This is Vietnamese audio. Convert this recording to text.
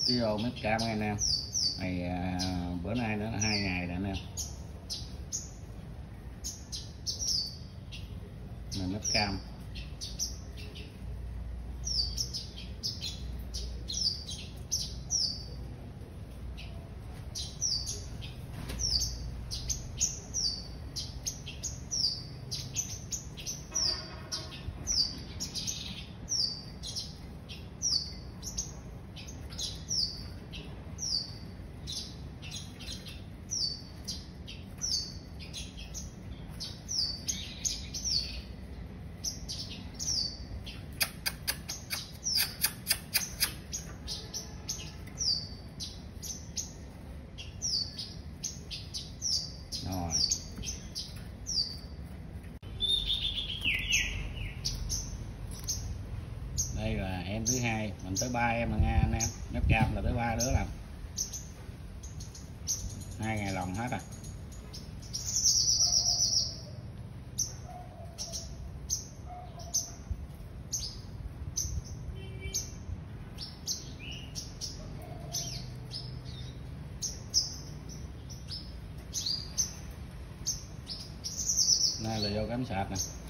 kg mép cam anh em. Này bữa nay nữa là 2 ngày rồi anh em. Này mép cam. Rồi. Đây là em thứ hai, mình tới 3 em là nha anh em. Mép cam là tới 3 đứa làm. 2 ngày lòng hết à. Đây là vô cắm sạp nè.